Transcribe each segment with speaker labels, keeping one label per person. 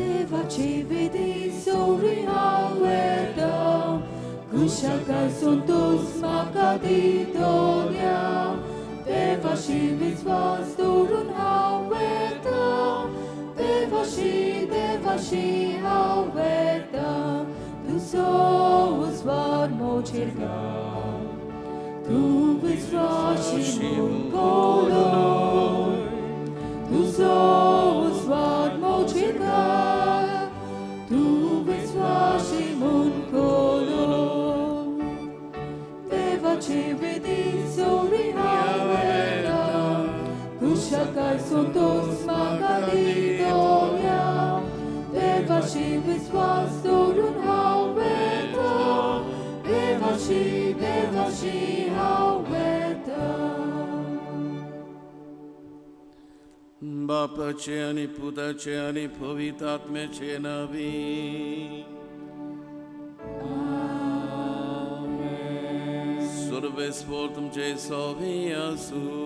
Speaker 1: देवाची विधी सोरी हांव येता कुशाकाय संतोष म्हाका दितोल्या देवाशी विश्वास दवरून हांव येता देवाशी हांव येता तुजो उजवाड मोचेर घाल तूं विश्वासी मुखार तुजो उजवाड मोचेर घाल तूं विश्वासी मुखार देवाची विधी सोरी हांव येता कुशाकाय संतोष म्हाका दितोल्या देवाशी विश्वास दवरून हांव येता देवाशी हांव येता
Speaker 2: बापाचे आनी पुताचे आनी पवित्र आत्म्याचे नावी सर्वेस्वर तुमचे सोबी आसूं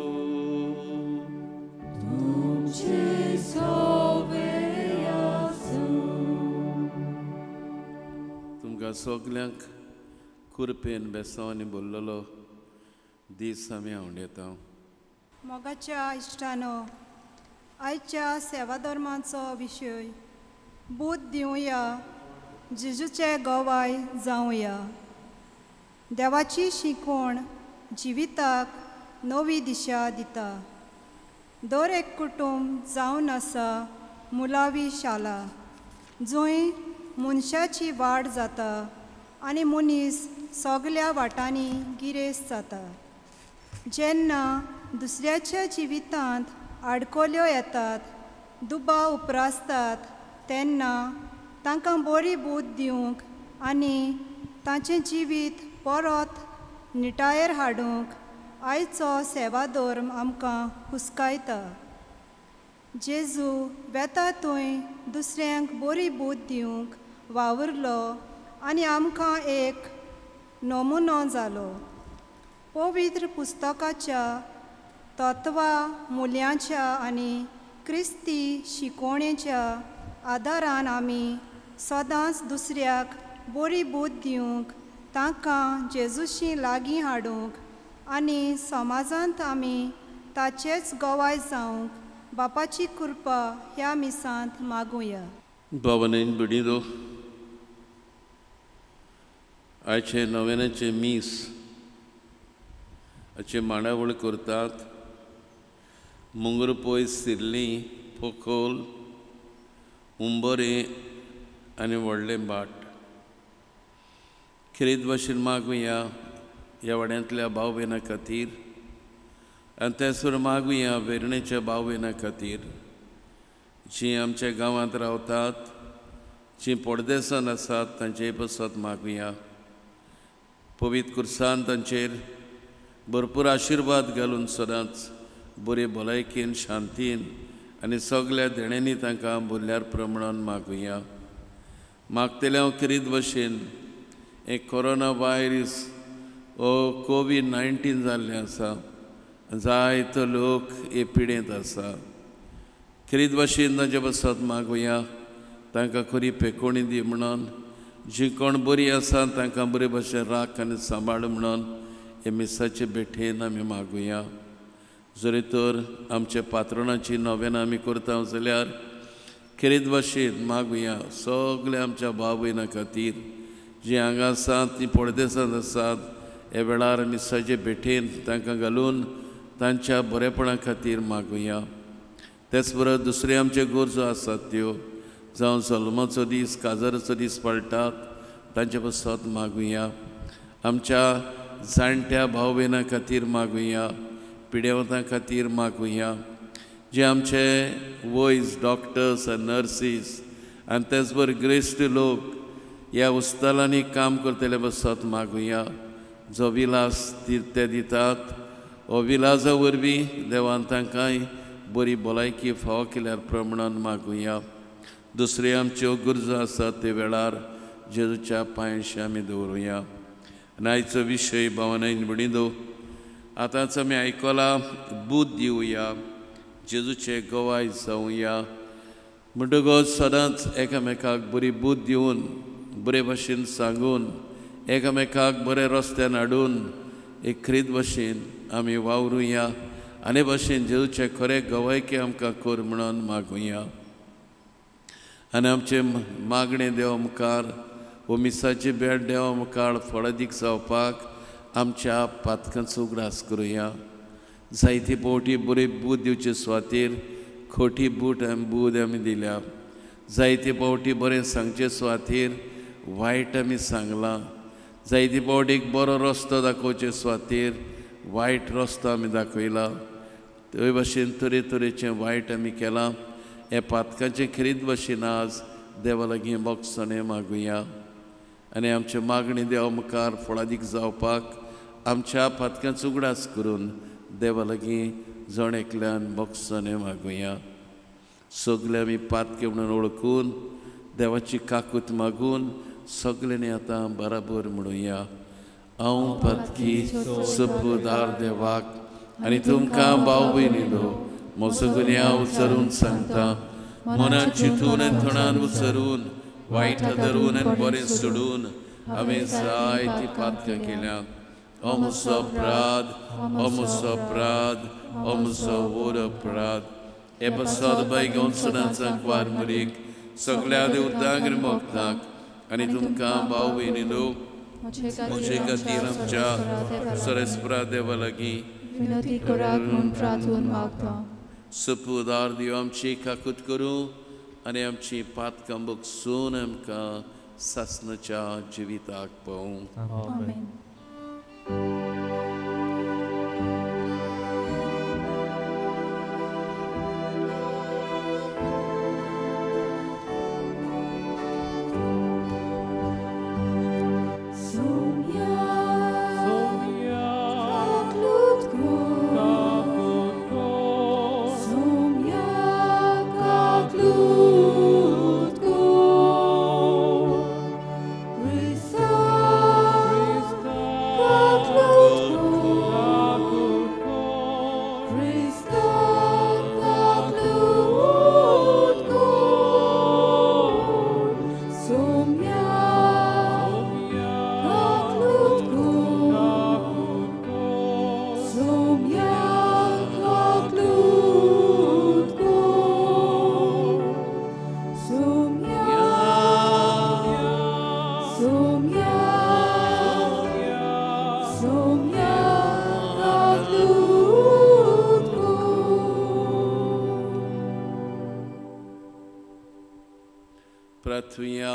Speaker 2: तुमकां सगल्यांक कुरपेन बेसांनी बोल्लोलो दीस आमी हांव येता
Speaker 3: मोगाच्या इश्टानो आयच्या सेवा धर्माचो विशय बूध दिवया जेजूचे गोवाय जावया देवाची शिकवण जिविताक नवी दिशा दिता दर एक कुटुंब जावन आसा मुलावी शाला जंय मनशाची वाड जाता आनी मनीस सगल्या वाटांनी गिरेस्त जाता जेन्ना दुसऱ्याच्या जिवितांत आडकोल्यो येतात दुबाव उपरासतात तेन्ना तांकां बरी बूद दिवंक आनी तांचें जिवीत परत निटायेर हाडूंक आयचो सेवा धर्म आमकां हुस्कायता जेजू वेता थंय दुसऱ्यांक बरी बूद दिवंक वावुरलो आनी आमकां एक नमुनो जालो पवित्र पुस्तकाच्या तत्वां मुल्यांच्या आनी क्रिस्ती शिकवणेच्या आदारान आमी सदांच दुसऱ्याक बरी बूद दिवंक तांकां जेजूशी लागीं हाडूंक आनी समाजांत आमी ताचेच गोवाय जावंक बापाची कृपा ह्या मिसांत मागुया
Speaker 2: भावनेन बिडिदो आयचे नव्यानाचे मीस हाचे मांडावळ करतात मुंगर पयस सिरली पोखोल उंबरे आनी व्हडलें बाट खरीद भाशेन मागुया ह्या वाड्यांतल्या भाव भयणां खातीर आनी तेसर मागुया वेर्णेच्या भाव भयणां खातीर जीं आमच्या गांवांत रावतात जीं पडदेसान आसात तांचे बसत मागुया पवित्र कुर्सान तांचेर भरपूर आशिर्वाद घालून सदांच बरे भलायकेन शांतीन आनी सगल्या देण्यांनी तांकां भुरल्यार प्रमाणान मागुया मागतले हांव खरीद भाशेन एक कोरोना वायरस हो कोविड-19 जाल्लें आसा जायतो लोक हे पिडेंत आसा खरीद भाशेन तांचे बसत मागुया तांकां खरी पेकोणी दी म्हणून जीं कोण बरीं आसा तांकां बरे भाशेन राख आनी सांबाळ म्हणून हे मिसाचे भेटेन आमी मागुया जरी तर आमच्या पात्रोणाची नव्यान आमी करता जाल्यार खरीद भाशेन मागुया सगल्या आमच्या भाव भयणां खातीर जीं हांगा आसात तीं पडदेसांत आसात हे वेळार मिसाचे भेटेन तांकां घालून तांच्या बरेपणा खातीर मागुया तेच बरोबर दुसरे आमचे गरजो आसात त्यो जावं जल्माचो दीस काजाराचो दीस पडटात तांचे बसत मागुया आमच्या जाणट्या भाव भयणां खातीर मागुया पिडेवतां खातीर मागुया जे आमचे वॉयस डॉक्टर्स आनी नर्सीस आनी तेच बरोबर ग्रेस्ट लोक ह्या उस्तालांनी काम करतले बसत मागुया जो विलास ते दितात हो विलासा वरवीं देवान तांकांय बरी भलायकी फावो केल्यार प्रमाणान मागुया दुसरे आमच्यो गरजो आसात ते वेळार जेजूच्या पांयशी आमी दवरुया आनी आयचो विशय भावनायन म्हणिदो आतांच आमी आयकला बूद दिवया जेजूचे गोवाय जावया म्हणटकच सदांच एकामेकाक बरी बूद दिवन बरे भाशेन सांगून एकामेकाक बरे रस्त्यान हाडून एक खरीद भाशेन आमी वावरुया आनी भाशेन जेवचे खरे गवायकी आमकां कर म्हणून मागुया आनी आमचे मागणे देवा मुखार वो मिसाची भेट देवा मुखार फळादीक जावपाक आमच्या पातकांचो उगडास करुया जायती पावटी बरी बूद दिवचे सुवातेर खोटी बूद आमी दिल्या जायती पावटी बरें सांगचे सुवातेर वायट आमी सांगलां जायती पावटी एक बरो रस्तो दाखोवचे सुवातेर वायट रस्तो आमी दाखयला ते भाशेन तरेतरेचें वायट आमी केलां हे पातकांचे खरीद भाशेन आज देवा लागीं बोगसणे मागुया आनी आमचे मागणी देवा मुखार फळादीक जावपाक आमच्या पातकांचो उगडास करून देवा लागीं जण एकल्यान बोगसणे मागुया सगळे आमी पातके म्हणून ओळखून देवाची काकूत मागून सगळ्यांनी आतां बराबर म्हणुया हांव पातकी सपूदार देवाक आनी तुमकां भाव भयणीलो म्हजो गुन्यांव उचलून सांगता मनांत चिंतून आनी तोंडान उचलून वायट धरून आनी बरें सोडून हांवें जायतीं पातकां केल्यात हो म्हजो अपराध हो म्हजो अपराध हो म्हजो वोर अपराध हे बसत बाय घेवन सदांचाक वार मुरीक सगळ्या देवतांक मोगताक आनी तुमकां भाव भयणीनो म्हजे खातीर आमच्या सरस्परा देवा लागीं
Speaker 1: विनंती करात म्हूण प्रार्थून मागता
Speaker 2: सपूदार देव आमची काकूत करूं आनी आमची पातकां बोगसून आमकां सासणाच्या जिविताक पावूं
Speaker 1: आमेन
Speaker 2: प्रार्थुया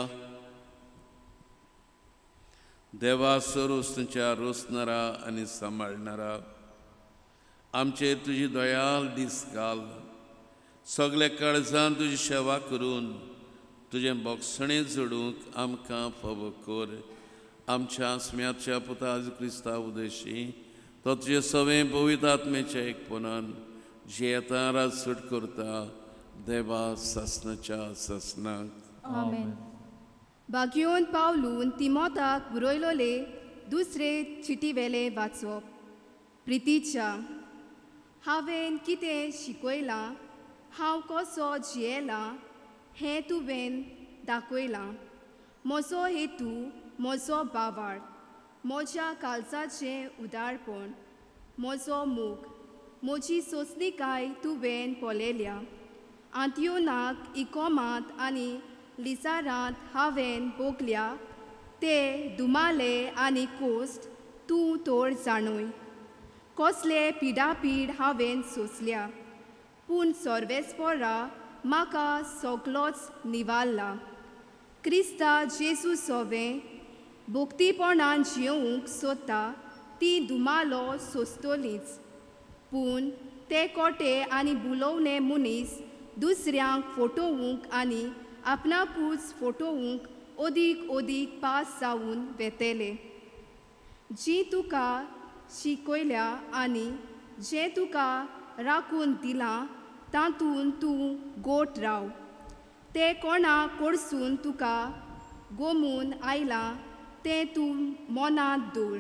Speaker 2: देवा सरोस्तुच्या रोसणारा आनी सांबाळणारा आमचेर तुजी दयाल दीस घाल सगळे काळजान तुजी सेवा करून तुजें बोगसणें जोडूंक आमकां फावो कर आमच्या स्म्याच्या पुता आजू क्रिस्ता उदेशी तो तुजे सवें पवित्र आत्मेच्या एकपणान जे येता राज सुट करता देवा सासणाच्या सासणाक
Speaker 1: आमेन
Speaker 4: बागयोन पावलून तिमोथाक बरयलोले दुसरे चिटी वेले वाचप प्रितीच्या हांवें कितें शिकयलां हांव कसो जियेलां हें तुवें दाखयलां म्हजो हेतू म्हजो बावाड म्हज्या काळजाचें उदारपण म्हजो मोग म्हजी सोंसणीकाय तुवें पळयल्या आंत्योनाक इकोमांत आनी लिसारांत हांवें भोगल्या ते दुमाले आनी कोस्ट तूं तोड जाणूय कसले पिडापीड हांवें सोंसल्या पूण सर्वेस्परा म्हाका सगळोच निवारला क्रिस्ता जेजू सोवें भोक्तीपणान जियोंक सोदता ती दुमालो सोंसतलीच पूण ते कोटे आनी बुलोवणे मनीस दुसऱ्यांक फटोवंक आनी आपणाकूच फटोवंक ओदीक पास जावन वेतेले जी तुका शिकयल्या आनी जें तुका राखून दिलां तातूंत तूं गोट राव ते कोणाक कडसून तुका गोमून आयलां तें तूं मनांत दवर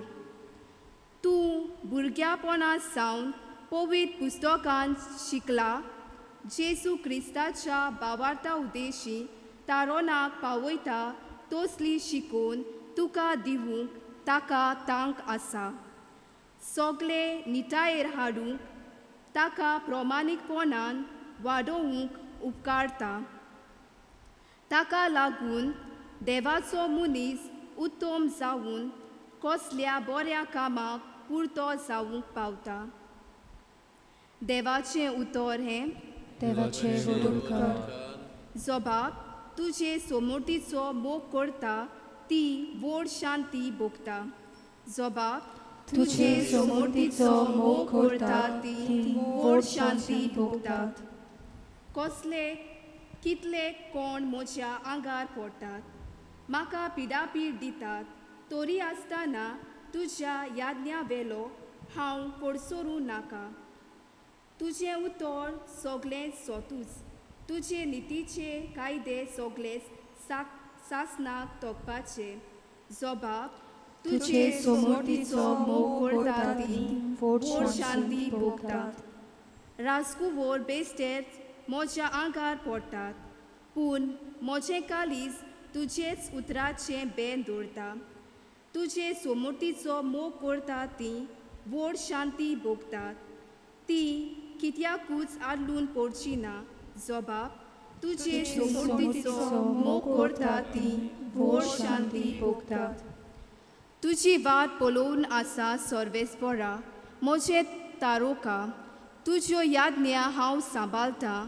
Speaker 4: तूं भुरग्यापणा सावन पवित्र पुस्तकांत शिकला जेजू क्रिस्ताच्या भावार्था उद्देशी तारोनाक पावयता तसली शिकून तुका दिवूंक ताका तांक आसा. सगळे निटायेर हाडूंक ताका प्रामाणीकपणान वाडोवंक उपकारता. ताका लागून देवाचो मनीस उत्तम जावन कसल्या बऱ्या कामाक पुरतो जावंक पावता. देवाचें उतर हें
Speaker 1: देवाचे वदून कर.
Speaker 4: जबाब तुजे समोर्तीचो मोग करता ती व्हड शांती भोगता. जबाब
Speaker 1: तुजे समोर्तीचो मोग करता ती व्हड शांती भोगतात.
Speaker 4: कसले कितले कोण म्हज्या आंगार पडटात, म्हाका पिडापीड दितात, तरी आसतना तुज्या याज्ञा वेलो हांव पडसरूं नाका. तुजें उतर सगळेंच सोतूच, तुजे नितीचे कायदे सगळेच सासनाक तोपपाचे. जबाब
Speaker 1: तुजे समोर्तीचो मोग करता ती व्हड शांती भोगतात.
Speaker 4: राजकुवर बेश्टेर म्हज्या आंगार पडटात, पूण म्हजें कालीज तुजेच उतराचें बेन दवरता. तुजे समोर्तीचो मोग करता ती व्हड शांती भोगतात. ती कित्याकूच आदलून पडची ना. जबाब तुजे समोर्तीचो मोग करता ती व्हड शांती भोगतात. तुजी वाट पळोवन आसा सर्वेस्परा म्हजे तारोका. तुज्यो याज्ञा हांव सांबाळटां.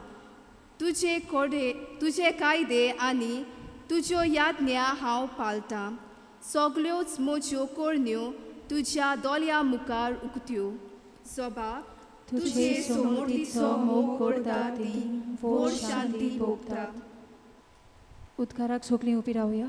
Speaker 4: तुजे कायदे आनी तुज्यो याज्ञा हांव पाळटां. सगळ्योच म्हज्यो करणयो तुज्या दोळ्या मुखार उक्त्यो. जबाब तुजे समोर्तीचो मोग करता ती व्हड शांती भोगता.
Speaker 1: उद्गाराक सगळीं उबी रावया.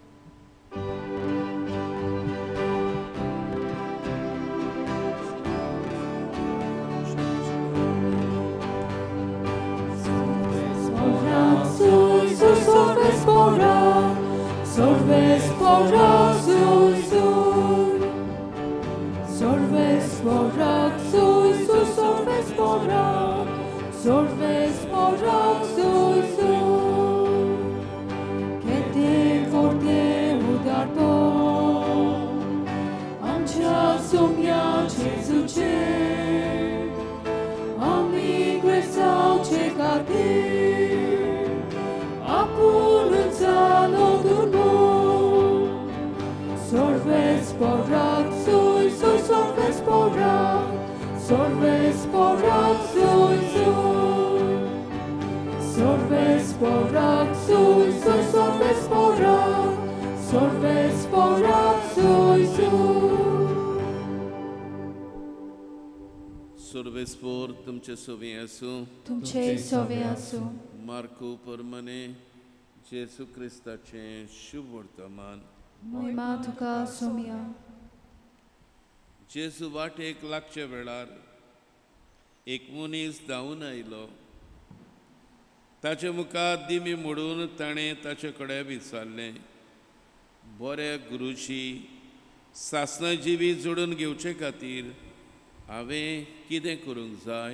Speaker 2: Survespor तुमचे सोबी आसूं.
Speaker 1: तुमचे सोवे आसूं.
Speaker 2: मार्को परमने जेसू क्रिस्ताचें शुभ वर्तमान.
Speaker 1: महिमा तुका सोम्या.
Speaker 2: जेसू वाटेक लागचे वेळार एक मनीस धांवन आयलो. ताचे मुखार दिमी मोडून ताणें ताचे कडेन विचारलें, बरे गुरुजी, सासना जिवी जोडून घेवचे खातीर हांवें कितें करूंक जाय?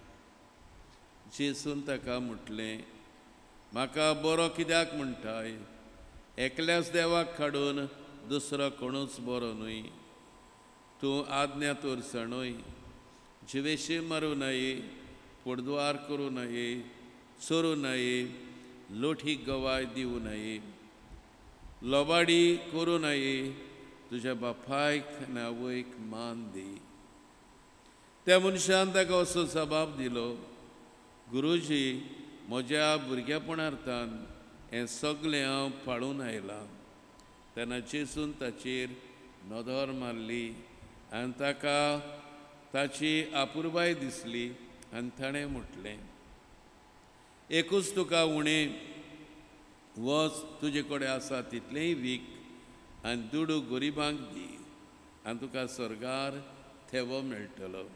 Speaker 2: जेसून ताका म्हटलें, म्हाका बरो कित्याक म्हणटाय? एकल्याच देवाक काडून दुसरो कोणूच बरो न्हय. तूं आज्ञा तोरसणूय, जिवेशी मारूं न्हय, पोडद्वार करूं न्हय, चोरूं न्हय, लोठीक गवाय दिवं न्हय, लोबाडी करूं न्हय, तुज्या बापायक आनी आवयक मान दी. त्या मनशान ताका असो जबाब दिलो, गुरुजी, म्हज्या भुरगेपणांतल्यान हें सगळें हांव पाळून आयलां. तेन्ना जेसून ताचेर नदर मारली आनी ताका ताची आपुरबाय दिसली आनी ताणें म्हटलें, एकूच तुका उणें, वच तुजे कडेन आसा तितलेंय वीक आनी दुडू गरिबांक दी आनी तुका स्वर्गार थेवो मेळटलो.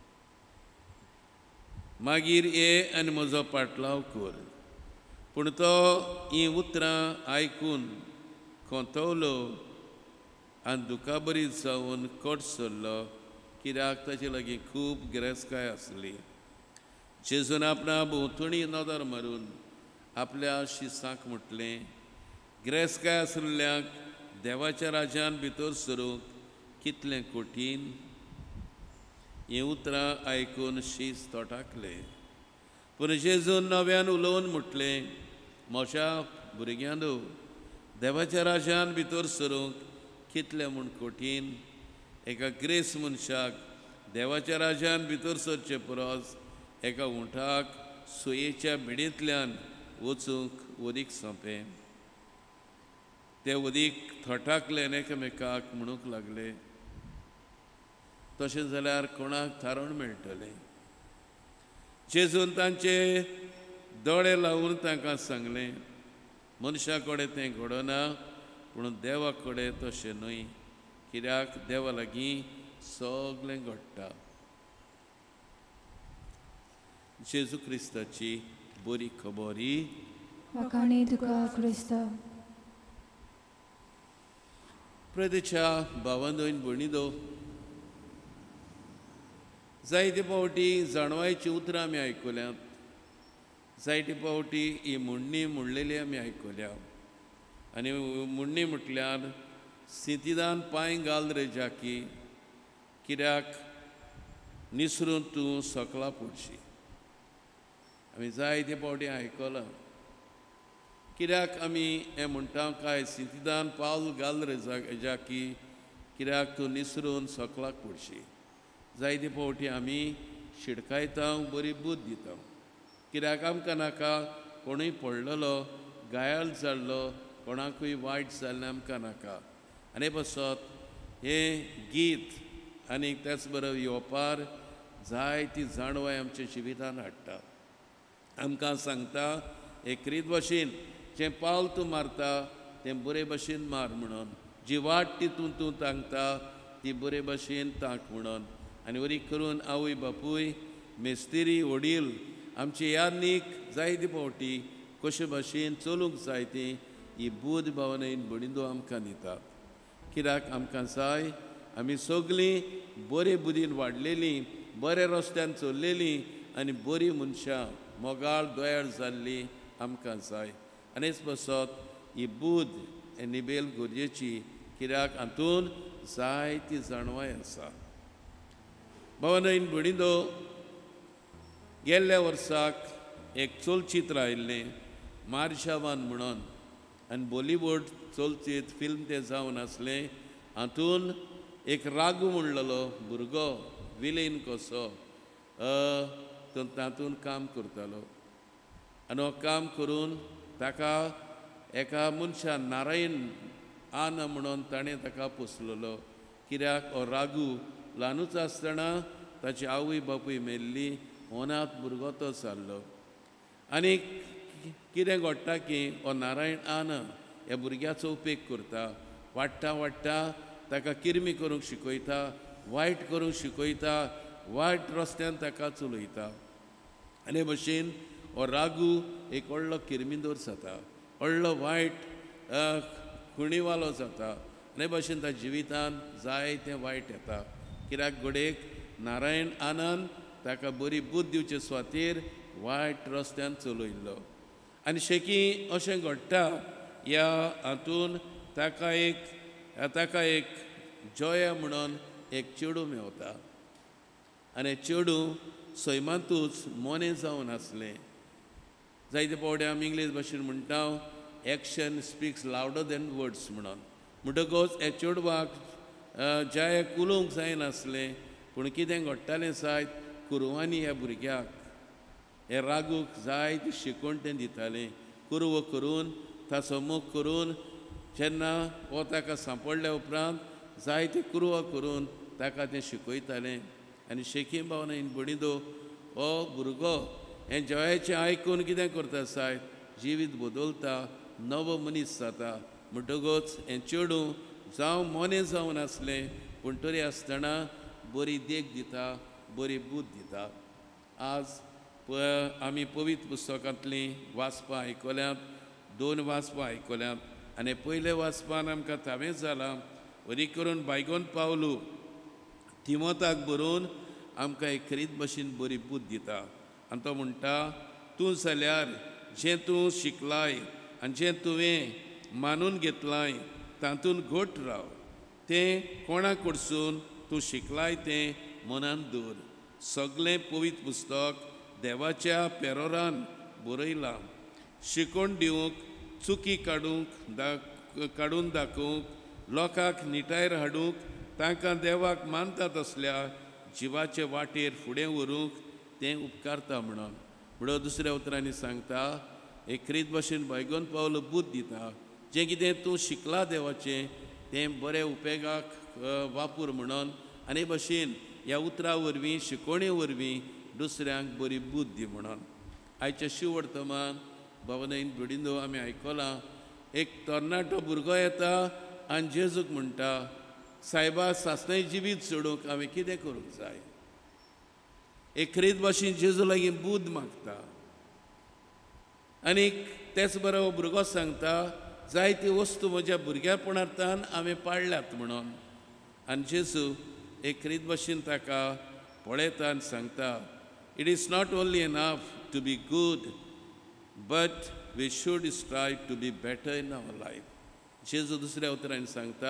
Speaker 2: मागीर ये आनी म्हजो पाटलाव कर. पूण तो हीं उतरां आयकून खोंतवलो आनी दुखाबरी जावन कट सरलो, कित्याक ताचे लागीं खूब गिरेस्तकाय आसली. जेजून आपणा भोंवतणी नदर मारून आपल्या शिसांक म्हटलें, गिरेस्ताय आसलेल्यांक देवाच्या राज्यान भितर सरूंक कितलें कठीण. हीं उतरां आयकून शीस तोटाकलें. पूण जेजून नव्यान उलोवन म्हटलें, म्हज्या भुरग्यांनो, देवाच्या राज्यान भितर सरूंक कितलें म्हूण कठीण. एका ग्रेस मनशाक देवाच्या राज्यान भितर सरचे परस एका उंटाक सुयेच्या भिडेंतल्यान वचूंक उदीक सोंपें. ते उदीक थोटाकलें एकामेकाक म्हणूंक लागले, तशें जाल्यार कोणाक थारोवन मेळटलें. जेजून तांचे दोळे लावून तांकां सांगलें, मनशा कडेन तें घडना, पूण देवा कडेन तशें न्हय, कित्याक देवा लागीं सगळें घडटा. जेजू क्रिस्ताची बरी खबर ही
Speaker 1: वाखाणी तुका क्रिस्ता.
Speaker 2: प्रदेच्या भावांदोन भणिदो, जायते फावटी जाणवायची उतरां आमी आयकल्यात. जायते फावटी ही म्हणणी म्हणलेली आमी आयकल्या. आनी म्हणणी म्हटल्यार स्थितीदान पांय घाल रे जाकी, कित्याक निसरून तूं सकला पडशी. आमी जायते फावटी आयकलां. कित्याक आमी हें म्हणटा काय, स्थितीदान पावल घाल रे जाकी, कित्याक तूं निसरून सकलाक पडशी. जायते फावटी आमी शिडकायता, बरी बूद दिता, कित्याक आमकां नाका कोणूय पडलेलो, गायाळ जाल्लो, कोणाकूय वायट जाल्लें आमकां नाका. आनी बसत हें गीत आनी त्याच बरोबर येवपार जायती जाणवाय आमच्या जिवितान हाडटा. आमकां सांगता एक रीत भाशेन जें पावल तूं मारता तें बरे भाशेन मार म्हणून, जी वाट तितून तूं तांकता ती बरे भाशेन तांक म्हणून. आनी वरी करून आवय बापूय, मेस्तिरी, वडील आमचे यादनीक जायते फावटी कशे भाशेन चलूंक जाय ती ही बूद भावनेन बडिंदो आमकां दितात. कित्याक आमकां जाय आमी सगळीं बरे बुदीन वाडलेलीं, बरे रस्त्यान चल्लेलीं आनी बरीं मनशां मोगाळ दोयाळ जाल्लीं आमकां जाय. आनीच बसत ही बूद निबेल गरजेची, कित्याक हातून जायती जाणवाय आसा. भावनेन बडिंदो, गेल्ल्या वर्साक एक चलचित्र आयिल्लें मार्शावान म्हणून, आनी बॉलिवूड चलचित्र फिल्म तें जावन आसलें. हातून एक रागू म्हणलेलो भुरगो विलेन कसो तातूंत काम करतालो. आनी हो काम करून ताका एका मनशान नारायण आन म्हणून ताणें ताका पोसलेलो. कित्याक हो रागू ल्हानूच आसतना ताची आवय बापूय मेल्ली, अनाथ भुरगो तो जाल्लो. आनी कितें घडटा की हो नारायण आन ह्या भुरग्याचो उपेग करता, वाडटा वाडटा ताका किरमी करूंक शिकयता, वायट करूंक शिकयता, वायट रस्त्यान ताका चलयता. आनी भशेन हो रागू एक व्हडलो किरमिंदोर जाता, व्हडलो वायट खुणीवालो जाता. आनी भशेन ताच्या जिवितान जायतें वायट येता. कित्याक घडयेक नारायण आनंद ताका बरी बूद दिवचे सुवातेर वायट रस्त्यान चलयल्लो. आनी शेकी अशें घडटा ह्या हातून ताका एक जया म्हणून एक चेडूं मेवता. आनी चेडूं सैमांतूच मोनें जावन आसलें. जायते फावटी आमी इंग्लीश भाशेन म्हणटा action speaks louder than words म्हणून. म्हणटकच हे चेडवाक जयाक उलोवंक जायनासलें, पूण कितें घडटालें जायत कुरवांनी ह्या भुरग्याक हे रागूक जायती शिकवण तें दितालें. कुरवो करून ताचो मोग करून जेन्ना हो ताका सांपडल्या उपरांत जायते कुरवो करून ताका तें शिकयतालें. आनी शेकी भावनेन बडिंदो हो भुरगो हें जयाचें आयकून कितें करता जायत जिवीत बदलता, नवो मनीस जाता. म्हणटकच हें चेडूं जावं मोनें जावन आसलें, पूण तरी आसतना बरी देख दिता, बरी बूद दिता. आज आमी पवित्र पुस्तकांतलीं वाचपां आयकल्यांत, 2 वाचपां आयकल्यांत. आनी पयले वाचपान आमकां तावें जालां, वरी करून बायगोन पावलू तिमोथाक बरोवन आमकां एक खरीत भाशेन बरी बूद दिता. आनी तो म्हणटा तूं जाल्यार जें तूं शिकलाय आनी जें तुवें मानून घेतलाय तातूंत घट राव. तें कोणाक कडसून तूं शिकलाय तें मनान दवर. सगळें पवित्र पुस्तक देवाच्या पेरोरान बरयलां. शिकोवन दिवंक, चुकी काडून दाखोवंक, लोकांक निटायर हाडूंक, तांकां देवाक मानता तसल्या जिवाचे वाटेर फुडें व्हरूंक तें उपकारता म्हणून. म्हणून दुसऱ्या उतरांनी सांगता एक रीत भाशेन बैगोन पावलो बुद्ध दिता. जें कितें तूं शिकला देवाचें तें बरें उपेगाक वापर म्हणून. आनी भाशेन ह्या उतरा वरवीं शिकोवणे वरवीं दुसऱ्यांक बरी बुद्ध दी म्हणून. आयच्या शिवर्तमान भवनाईन बिडिंदो आमी आयकलां एक तरणाटो भुरगो येता आनी जेजूक म्हणटा सायबा सासणाय जिवीत सोडूंक हांवें कितें करूंक जाय. एक रीत भाशेन जेजू लागीं बुद्ध मागता. आनीक तेच बरो भुरगो सांगता जायती वस्तू म्हज्या भुरग्यापणांतल्यान हांवें पाळल्यात म्हणून. आनी जेजू एक रीत भाशेन ताका पळयता आनी सांगता it is not only enough to be good but we should strive to be better in our life. जेजू दुसऱ्या उतरांनी सांगता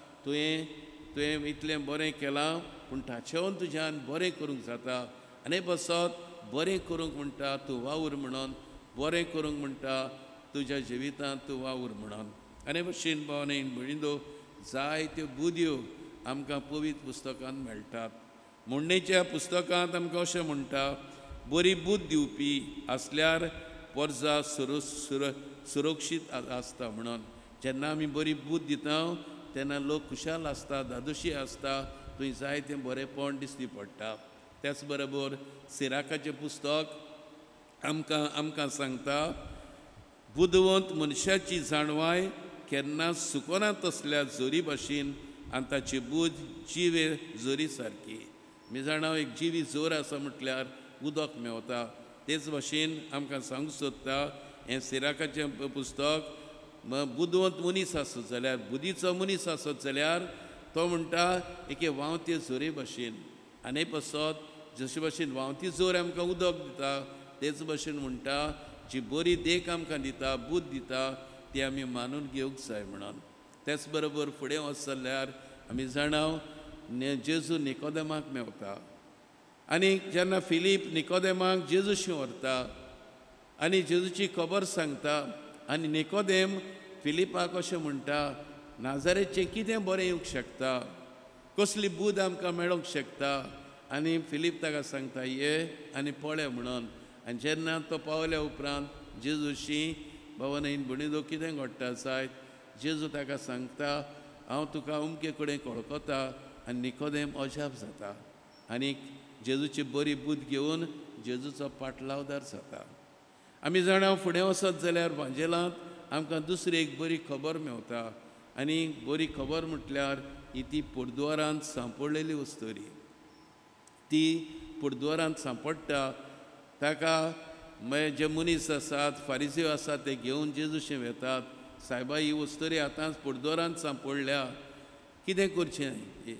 Speaker 2: तुवें इतलें बरें केलां पूण ताचेवन तुज्यान बरें करूंक जाता. आनी बसत बरें करूंक म्हणटा तूं वावर म्हणून. बरें करूंक म्हणटा तुज्या जिवितांत तूं वावर म्हणून. आनी भशेन भावनेन भयणींनो जायत्यो बुद्यो आमकां पवित्र पुस्तकांत मेळटात. मोडणेच्या पुस्तकांत आमकां अशें म्हणटा बरी बुद्द दिवपी आसल्यार वर्जा सुरक्षीत आसता म्हणून. जेन्ना आमी बरी बुद्द दिता तेन्ना लोक खुशाल आसता, दादोशी आसता, थंय जायतें बरेंपण दिश्टी पडटा. त्याच बरोबर सिराकाचें पुस्तक आमकां सांगता बुदवंत मनशाची जाणवाय केन्ना सुकोना तसल्या जोरी भाशेन आनी ताची बुद्द जिवे जोरी सारकी. मी जाणां एक जिवी जोर आसा म्हटल्यार उदक मेवता. तेच भाशेन आमकां सांगूंक सोदता हें सिराकाचें पुस्तक बुदवंत मनीस आसत जाल्यार बुदीचो मनीस आसत जाल्यार तो म्हणटा एके व्हांवते जोरे भाशेन. आनी पसत जशे भाशेन व्हांवती जोर आमकां उदक दिता तेच भाशेन म्हणटा जी बरी देख आमकां दिता बुद्द दिता ती आमी मानून घेवंक जाय म्हणून. तेच बरोबर फुडें वच जाल्यार आमी जाणाव जेजू निकोदेमाक मेवता. आनी जेन्ना फिलीप निकोदेमाक जेजूशी व्हरता आनी जेजूची खबर सांगता आनी निकोदेम फिलिपाक अशें म्हणटा नाजारेचें कितें बरें येवंक शकता, कसली बुद्द आमकां मेळोंक शकता. आनी फिलीप ताका सांगता ये आनी पळय म्हणून. आनी जेन्ना तो पावल्या उपरांत जेजूशी भवनाईन भणिदो कितें घडटा जायत जेजू ताका सांगता हांव तुका अमके कडेन वळखता. आनी निकोदेम अजाप जाता आनीक जेजूची बरी बुद्द घेवन जेजूचो पाटलावदार जाता. आमी जाणा फुडें वचत जाल्यार भांजेलांत आमकां दुसरी एक बरी खबर मेवता. आनी बरी खबर म्हटल्यार ही ती पुर्द्वारांत सांपडलेली वस्तोरी. ती पुर्द्वारांत सांपडटा ताका जे मनीस आसात फारिजीव आसात ते घेवन जेजूशें वेतात. सायबा ही वस्तोरी आतांच पुर्द्वारांत सांपडल्या कितें करचें.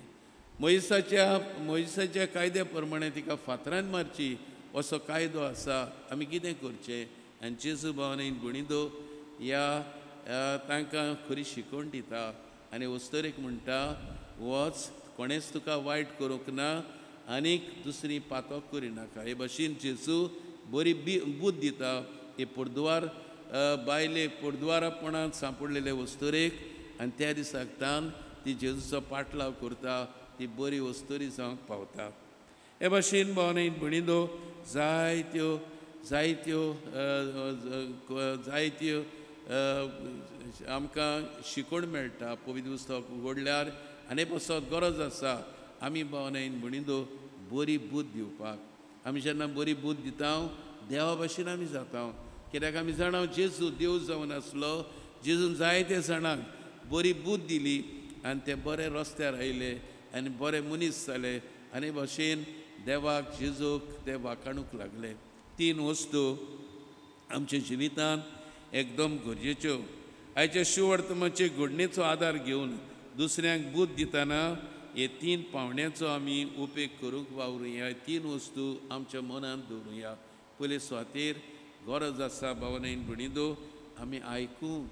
Speaker 2: मोइसाच्या कायद्या प्रमाणे तिका फातरान मारची असो कायदो आसा. आमी कितें करचें. आनी जेजू भावनेन भणिदो ह्या तांकां खरी शिकवण दिता आनी वस्तोरेक म्हणटा वच कोणेच तुका वायट करूंक ना आनीक दुसरी पातक करिनाका. हे भाशेन जेजू बरी बुद्द दिता. हे पुर्द्वार बायले पुर्द्वारापणांत सांपडलेले वस्तोरेक आनी त्या दिसाकतान ती जेजूचो पाटलाव करता ती बरी वस्तोरी जावंक पावता. हे भाशेन भावनेन भणिदो जायत्यो आमकां शिकवण मेळटा पवित्र पुस्तक उगडल्यार. आनी पसत गरज आसा आमी भावनेन भणिदो बरी बुद्द दिवपाक. आमी जेन्ना बरी बुद्द दिता देवा भाशेन आमी जाता. कित्याक आमी जाणा जेजू देव जावन आसलो. जेजून जायते जाणांक बरी बुद्द दिली आनी ते बरे रस्त्यार आयले आनी बरे मनीस जाले. आनी भाशेन देवाक जेजूक ते वाखाणूंक लागले. तीन वस्तू आमच्या जिवितांत एकदम गरजेच्यो. आयच्या शिवर्तमाचे घडणेचो आदार घेवन दुसऱ्यांक बुद्द दितना हे तीन पावण्याचो आमी उपेग करूंक वावरुया. तीन वस्तू आमच्या मनांत दवरुया. पयले सुवातेर गरज आसा भावनेन भणिदो आमी आयकूंक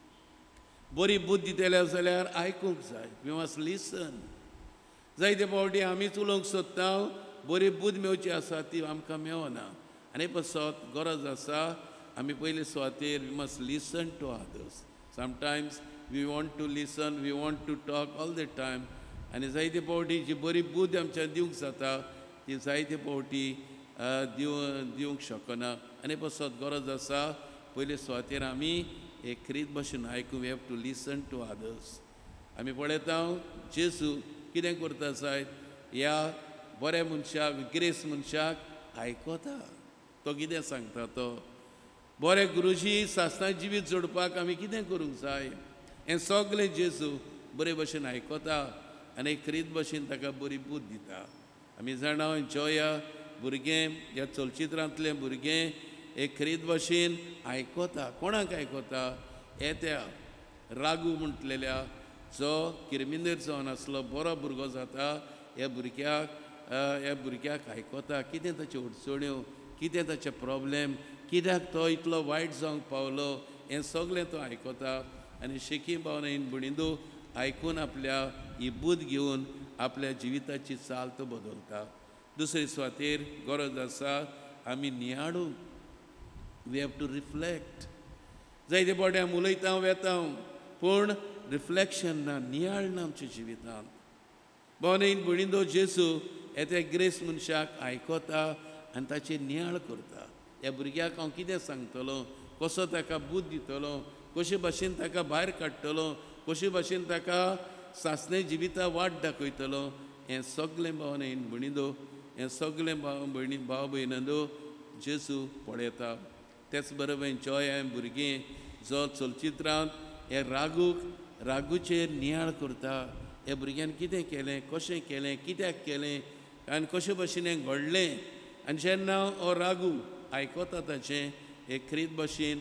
Speaker 2: बरी बुद्ध दितले जाल्यार आयकूंक जाय. We must listen. जायते फावटी आमीच उलोवंक सोदता बरी बुद्ध मेवची आसा ती आमकां मेवना. आनी पासत गरज आसा आमी पयले सुवातेर we must listen to others. Sometimes we want to listen, we want to talk all the time. आनी जायते फावटी जी बरी बुद्ध आमच्या दिवंक जाता ती जायते फावटी दिवंक शकना. आनी पासत गरज आसा पयले सुवातेर आमी एक खरीत भाशेन आयकूं. We have to listen to others. आमी पळयता जेजू कितें करता जायत ह्या बऱ्या मनशाक ग्रेस मनशाक आयकता. तो कितें सांगता तो बरे गुरुजी सासणां जिवीत जोडपाक आमी कितें करूंक जाय हें सगलें जेजू बरे भशेन आयकता आनी खरीत भशेन ताका बरी बुद्द दिता. आमी जाणा जया भुरगें ह्या चलचित्रांतलें भुरगें एक खरीत भशेन आयकता. कोणाक आयकता? येत्या रागू म्हटलेल्या जो किरमिंदेर जावन आसलो बरो भुरगो जाता ह्या भुरग्याक आयकता. कितें ताच्यो अडचण्यो, कितें ताचे प्रॉब्लेम, कित्याक तो इतलो वायट जावंक पावलो हें सगलें तो आयकता. आनी शेकी भावनेन भणिदो आयकून आपल्या ही बुद्द घेवन आपल्या जिविताची चाल तो बदलता. दुसरे सुवातेर गरज आसा आमी नियाळूंक. We have to reflect. जायते फावटी आमी उलयता वेता पूण रिफ्लेक्शन ना, नियाळ ना आमच्या जिवितांत. भावनेन भणिदो जेजू येत्या ग्रेस मनशाक आयकता आनी ताचेर नियाळ करता. ह्या भुरग्याक हांव कितें सांगतलो, कसो ताका बुद्द दितलो, कशे भाशेन ताका भायर काडटलो, कशे भाशेन ताका सासणे जिविता वाट दाखयतलो हें सगलें भावनेन भणिदो हें सगलें भाव भयणांदो जेजू पळयता. तेच बरोबर जय भुरगें जो चलचित्रांत हे रागूचेर नियाळ करता. ह्या भुरग्यान कितें केलें, कशें केलें, कित्याक केलें आनी कशे भशेन हें घडलें. आनी जेन्ना हो रागू आयकता ताचें हे खरीत भशेन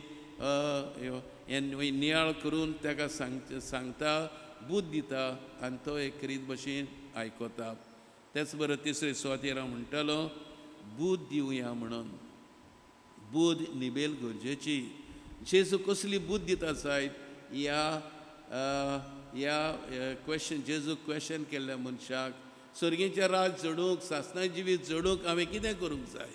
Speaker 2: हें नियाळ करून ताका सांगता, बुद्द दिता आनी तो एक खरीत भशेन आयकता. तेच बरोबर तिसरे सुवातेर हांव म्हणटालो बुद्द दिवया म्हणून. बुद्द निबेल गरजेची. जेजू कसली बुद्द दिता जायत ह्या क्वेश्चन जेजू क्वेश्चन केल्ल्या मनशाक सर्गेचें राज जडूंक सासणां जिवीत जडूंक हांवें कितें करूंक जाय.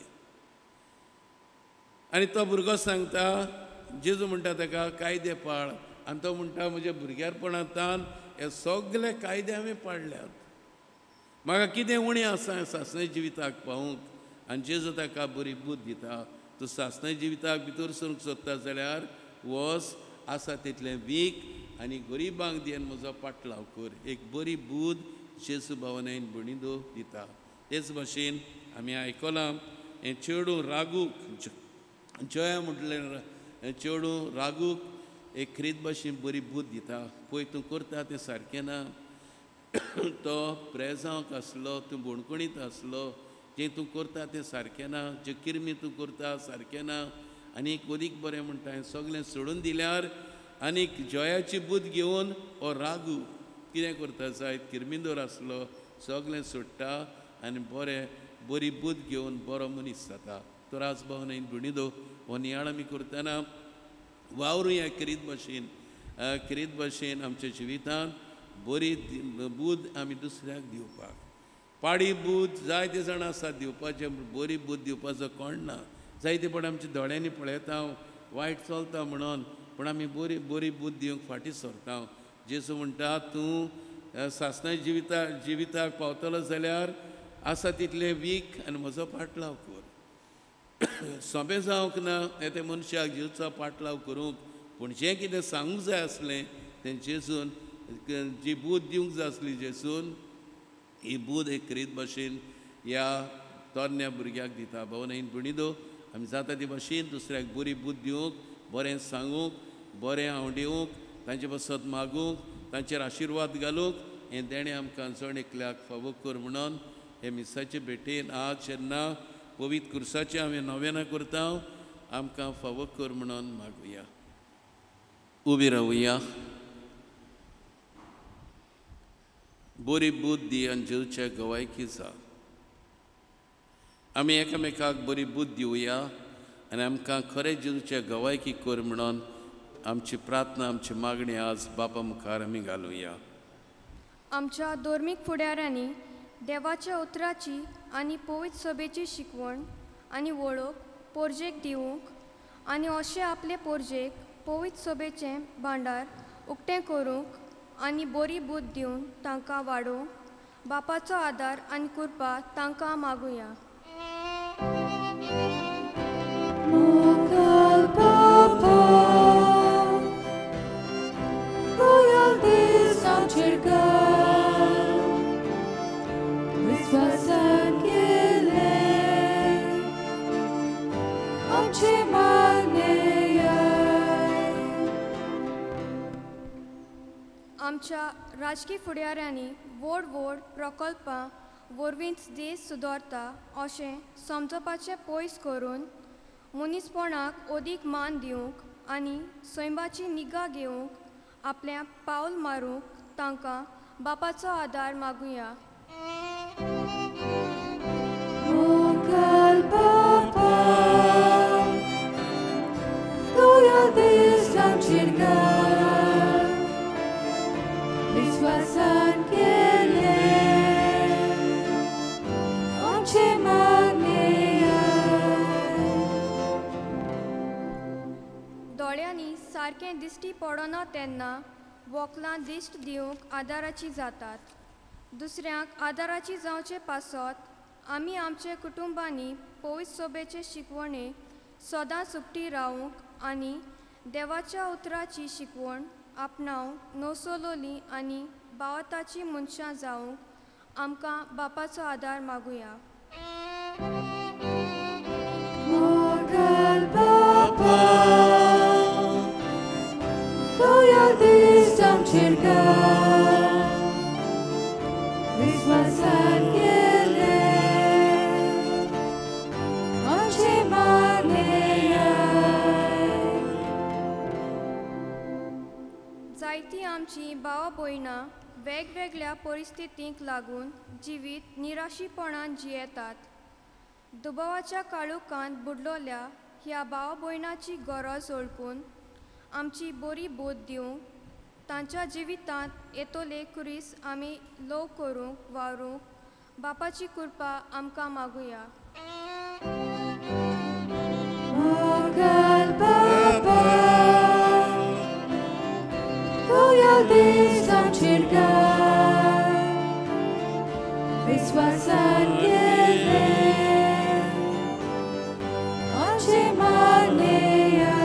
Speaker 2: आनी तो भुरगो सांगता जेजू म्हणटा ताका कायदे पाळ आनी तो म्हणटा म्हज्या भुरग्यारपणांतल्यान हे सगळे कायदे हांवें पाळल्यात. म्हाका कितें उणें आसा सासणे जिविताक पावूंक. आनी जेजू ताका बरी बुद्द दिता. तूं सासणे जिविताक भितर सरूंक सोदता जाल्यार वच आसा तितलें वीक आनी गरिबांक दी आनी म्हजो पाटलाव कर. एक बरी बुद्द जेजू भावनेन भणिदो दिता. तेच भाशेन आमी आयकलां हें चेडूं रागूक जया म्हटलें चेडूं रागूक एक खरीत भाशेन बरी बुद्द दिता. पळय तूं करता तें सारकें ना. तो प्रेजांक आसलो, तूं बोणकुणीत आसलो, जें तूं करता तें सारकें ना, जे किरमी तूं करता सारकें ना. आनीक अदीक बरें म्हणटा हें सगलें सोडून दिल्यार आनीक जयाची बुद्द घेवन हो रागू कितें करता जायत किरमिंदोर आसलो सगलें सोडटा आनी बरी बुद्द घेवन बरो मनीस जाता. तो राजभवनेन भणिदो हो नियाळ आमी करतना वावरूया खरीत भाशेन आमच्या जिवितांत बरी बुद्द आमी दुसऱ्याक दिवपाक. पाडी बुद्द जायते जाण आसात दिवपाचे, बरी बुद्द दिवपाचो कोण ना. जायते पण आमच्या दोळ्यांनी पळयता वायट चलता म्हणून, पूण आमी बरी बुद्द दिवंक फाटीं सरता. जेजू म्हणटा तूं सासणा जिविताक पावतलो जाल्यार आसा तितलें वीक आनी म्हजो पाटलाव कर. सोंपें जावंक ना ते मनशाक जेजूचो पाटलाव करूंक, पूण जें कितें सांगूंक जाय आसलें तें जेजून जी बुद्द दिवंक जाय आसली जेजून ही बुद्द एक खरीत भाशेन ह्या तरण्या भुरग्याक दिता. भावनेन भणिदो आमी जाता ती भाशेन दुसऱ्याक बरी बुद्द दिवंक, बरें सांगूंक, बरें आवडिवंक, तांचे पासत मागूंक, तांचेर आशिर्वाद घालूंक हें तेणें आमकां जण एकल्याक फावो कर म्हणून हे मिसाचे भेटेन आज जेन्ना पवित्र कुर्साचें हांवें नवेनां करता आमकां फावो कर म्हणून मागुया. उबी रावुया. बरी बुद्द दी आनी जेवचे गवायकी जा. आमी एकामेकाक बरी बुद्ध दिवया आनी आमकां खरें जेजूचे गवायकी कर म्हणून आमची प्रार्थना आमची मागणी आज बापा मुखार आमी घालुया.
Speaker 5: आमच्या धर्मीक फुडाऱ्यांनी देवाच्या उतराची आनी पवित्र सभेची शिकवण आनी वळख पोरजेक दिवंक आनी अशें आपले पोरजेक पवित्र सभेचें भांडार उक्तें करूंक आनी बरी बुद्ध दिवन तांकां वाडोवंक बापाचो आदार आनी कृपा तांकां मागुया.
Speaker 1: Mogal Papa, Royal Days amchergal, Viswasan kele, amche magneyai.
Speaker 5: आमच्या राजकीय फुडाऱ्यांनी व्हड व्हड प्रकल्पां वरवींच देश सुदारता अशें समजपाचें पयस करून मनीसपणाक अदीक मान दिवंक आनी सैमाची निगा घेवंक आपल्या पावल मारूंक तांकां बापाचो आदार मागुया.
Speaker 1: Mogal Papa, Royal Days amchergal, Viswasan kele, amche magneyai.
Speaker 5: दोळ्यांनी सारकें दिश्टी पडना तेन्ना वोकलां दिश्ट दिवंक आदाराची जातात. दुसऱ्यांक आदाराची जावचे पासत आमी आमचे कुटुंबांनी पवित्र सभेचे शिकवणे सदांच उक्ती रावूंक आनी देवाच्या उतराची शिकवण आपणावंक नवसोलोली आनी बावताची मनशां जावंक आमकां बापाचो आदार मागुया.
Speaker 1: Mogal Papa, Royal Days amchergal, Viswasan kele, amche magneyai.
Speaker 5: जायतीं आमचीं भावा भयणां वेगवेगळ्या परिस्थितींक लागून जिवीत निराशीपणान जियेतात. दुबावाच्या काळुकांत बुडलोल्या ह्या भावा भयणांची गरज ओळखून आमची बरी बोध दिवंक तांच्या जिवितांत येतोले कुरीस आमी लोव करूंक वावरूंक बापाची कृपा आमकां मागुया.
Speaker 1: Mogal Papa, Royal Days amchergal, Viswasan kele, amche magneyai.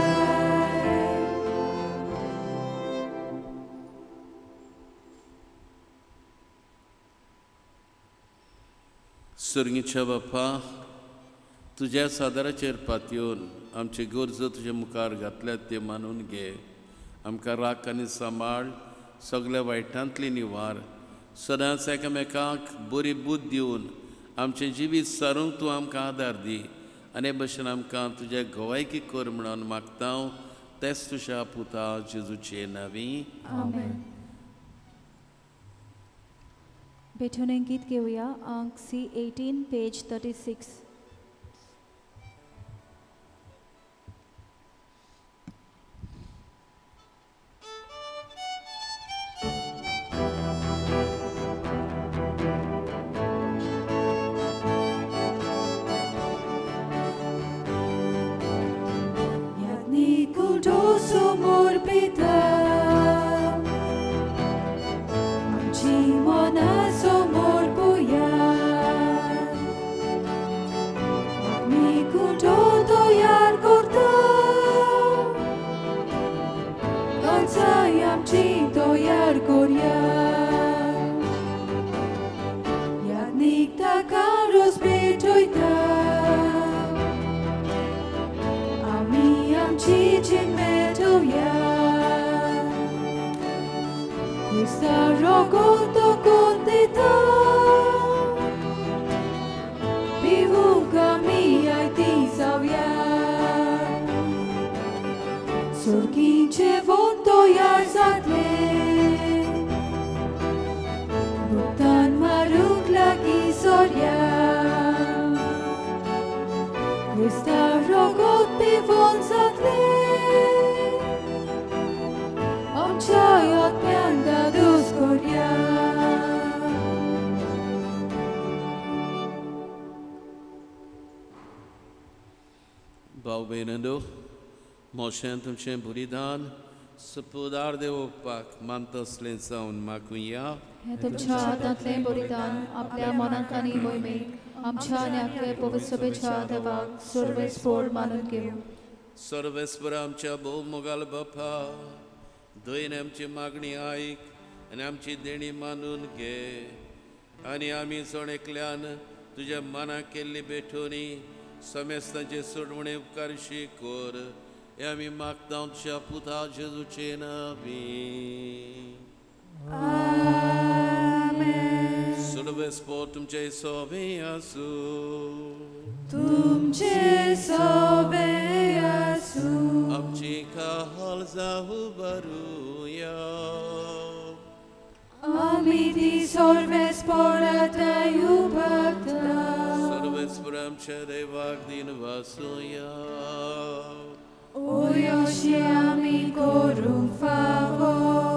Speaker 2: सर्गीच्या बापा, तुज्या सादाराचेर पातयेवन आमचे गरजो तुज्या मुखार घातल्यात ते मानून घे. आमकां राख आनी सांबाळ, सगळ्या वायटांतली निवार, सदांच एकामेकांक बरी बुद्ध दिवन आमचें जिवीत सारूंक तूं आमकां आदार दी. आनी हे भशेन आमकां तुजे गवायकी कर म्हणून मागता तेच तुज्या पुता जेजूचे नांवी.
Speaker 1: Amen. Betoning गीत घेऊया अंक C18 page 36. Surgince vonto iar zatle, Buktan maruk lagi soria,
Speaker 2: भाव भयणींनो, मोशें तुमचें बलिदान सुपुदार देवोवपाक मानता असलें जावन मागुया.
Speaker 1: हे तुमच्या हातांतलें बलिदान आपल्या मनांत आनी मोहिमेक आमच्या आनी आख्या पवित्र सभेच्या देवाक सर्वेस्पोर मानून घेवं.
Speaker 2: सर्वेस्पर आमच्या भोवमोगाल बापा, दयन आमची मागणी आयक आनी आमची देणी मानून घे. आनी आमी चड एकल्यान तुज्या मनाक केल्ली बेठोनी समेस्तांचे सोडवणे उपकारशी कोर. हे आमी मागता तुज्या पुता जेजूचे नांवी. सर्वेस्पोर तुमचे सोबे आसूं.
Speaker 1: तुमचे सोबे आसूं.
Speaker 2: आमची काहल जावं बरुया.
Speaker 1: आमी ती सर्वेस्पोरांताय उबारता.
Speaker 2: सर्वेस्पर आमच्या देवाक दिन वासुया.
Speaker 1: O अशें आमी करूंक फावो.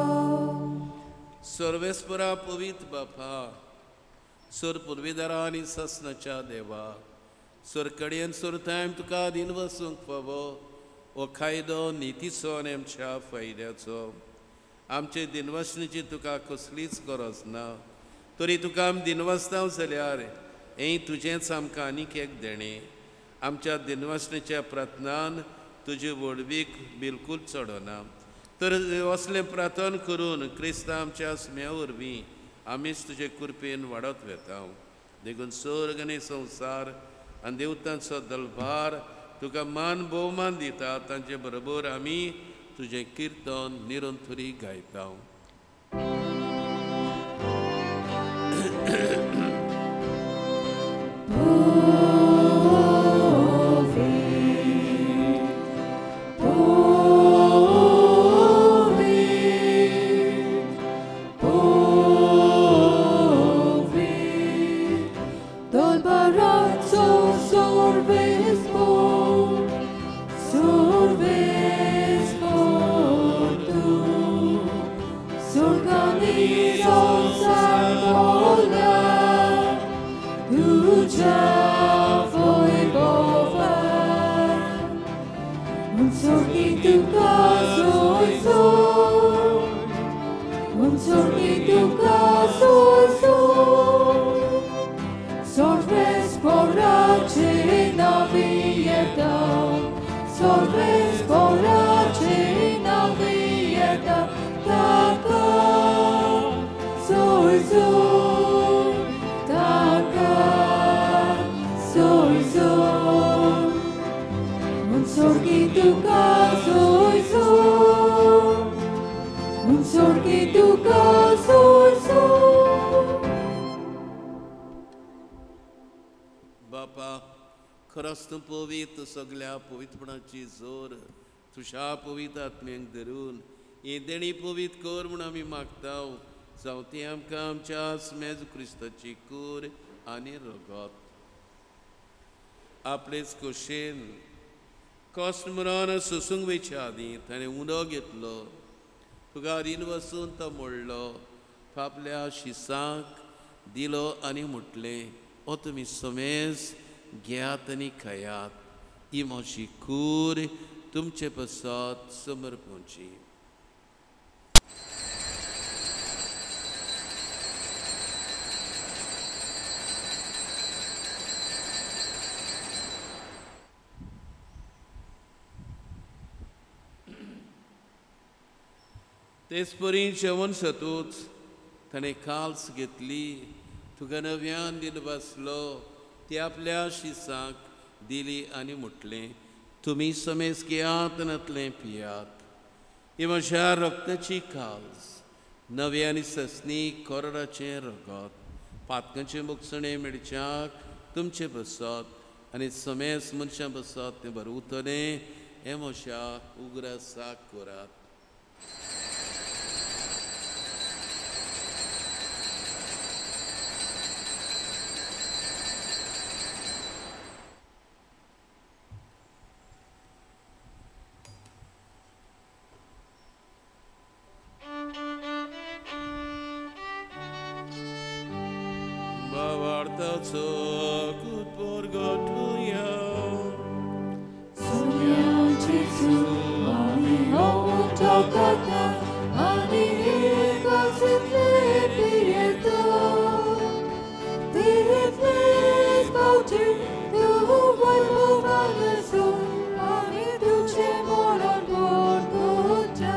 Speaker 2: सर्वेस्परा पवित्र बापा, सोर पुर्विदारा आनी ससनाच्या देवा, सोर कडेन सोर टायम तुका दिन वसूंक फावो. हो कायदो नितीचो आनी आमच्या फायद्याचो. आमचे दिनवसणीची तुका कसलीच गरज ना. तरी तुका आमी दिनवसतां जाल्यार हें तुजेंच आमकां आनीक एक देणें. आमच्या दिनवसणीच्या प्रार्थनान तुजे वडवीक बिलकूल चडना. तर असलें प्रार्थन करून क्रिस्तांव आमच्या स्म्या वरवीं आमीच तुजे कृपेन वाडत वेता. देखून सर्ग आनी संवसार आनी देवतांचो दलबार तुका मान भोवमान दिता. तांचे बरोबर आमी तुजें किर्तन निरंतरी गायता. खरंच पवित्र सगळ्या पवित्रपणाची जोर तुझ्या पवित्र आत्म्यांक धरून ही देणी पवित्र कर म्हूण आमी मागता. जावं ती आमकां आमच्या स्मेज क्रिस्ताची कूर आनी रगत. आपलेच खोशेन कश्ट मरण सोसूंक वयच्या आदीं ताणें उंडो घेतलो. तुका रीण वचून तो मोडलो. आपल्या शिसांक दिलो आनी म्हटलें, ओ तुमी समेज घेयात आनी खायात. ही म्हजी कूर तुमचे पसत समर्पणची. तेच परी जेवण सतूच ताणें काल्स घेतली. तुका नव्यान दिन बसलो. ती आपल्या शिसांक दिली आनी म्हटलें, तुमी समेज घेयात नातलें पियात. ही म्हज्या रक्ताची काल्स, नवे आनी ससनी कोरडाचें रगत. पातकांचे मुखसणे मेडच्याक तुमचे बसत आनी समेज मनशां बसत तें बरें उरतलें. हें म्हज्या उगडासाक करात.
Speaker 1: Son wakata ani ekasitli pirieto Tiriflis bauti tu volvo valesu ani tuche moran borgota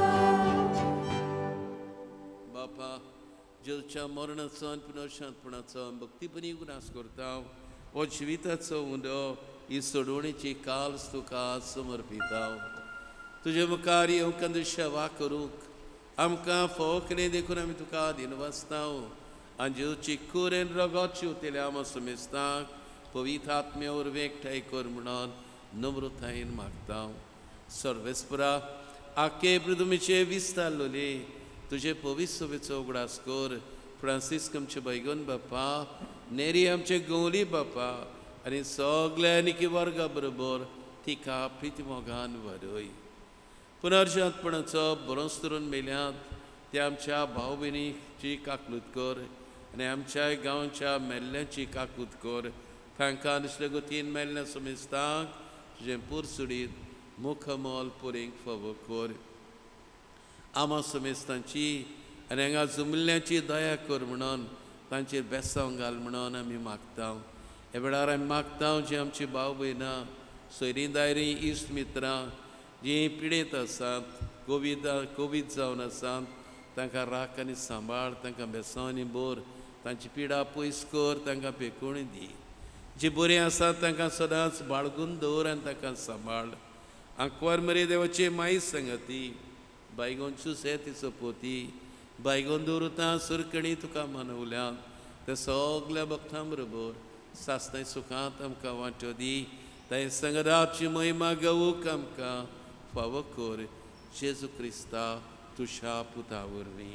Speaker 2: बापा जलच्या मरणाचो आनी पुनर्शांतपणाचो भक्तीपणी गुणास करता हो जिविताचो उंडो ही सोडवणेची काल तुका समर्पिता तुजे मुखार येवंक सेवा करूंक आमकां फोकणे देखून आमी तुका दिनवासता आनी जेवची कुरेन रगतची उतेल्या आम सुमेस्ताक पवित्र आत्मे वरवीं एकठांय कर म्हणून नम्रतायेन मागता सर्वेस्परा आख्खे पृथ्वीचे विस्तारलोले तुझे पवित्र सभेचो उगडास कर फ्रांसीस आमचे बैगोन बापा नेरी आमचे गवली बापा आनी सगळ्या निकी वर्गा बरोबर तिका प्रिती मोगान वाडय पुनर्जन्मपणाचो बरोच तरून मेल्यांत ते आमच्या भाव भयणीची काकलूत कर आनी आमच्या गांवच्या मेल्ल्यांची काकूत कर तांकां दुसऱ्या गतीन मेल्ल्या समेस्तांक तुजें पुरसुडीत मुखमोल पुरेंक फावो कर आमा समेस्तांची आनी हांगा जुमिल्ल्यांची दया कर म्हणून तांचेर बेसांव घाल म्हणून आमी मागता हे वेळार आमी मागता जी आमची भाव भयणां सोयरीं दायरीं इश्ट मित्रां जीं पिडेत आसात कोवीड जावन आसात तांकां राख आनी सांबाळ तांकां बेसांव आनी बोर तांची पिडा पयस कर तांकां पेकोवणी दी जीं बरीं आसात तांकां सदांच बाळगून दवर आनी तांकां सांबाळ आंकवार मरे देवाचे माई संगती बायगोंचू से तिचो पोती बायगोन दवरता सरकणी तुका मनवल्यान ते सगल्या भक्तां बरोबर सासनाय सुखांत आमकां वांटो दी तांचे संगदाची महिमा गवूक आमकां फावो कर जेजू क्रिस्ता तुज्या पुता वरवीं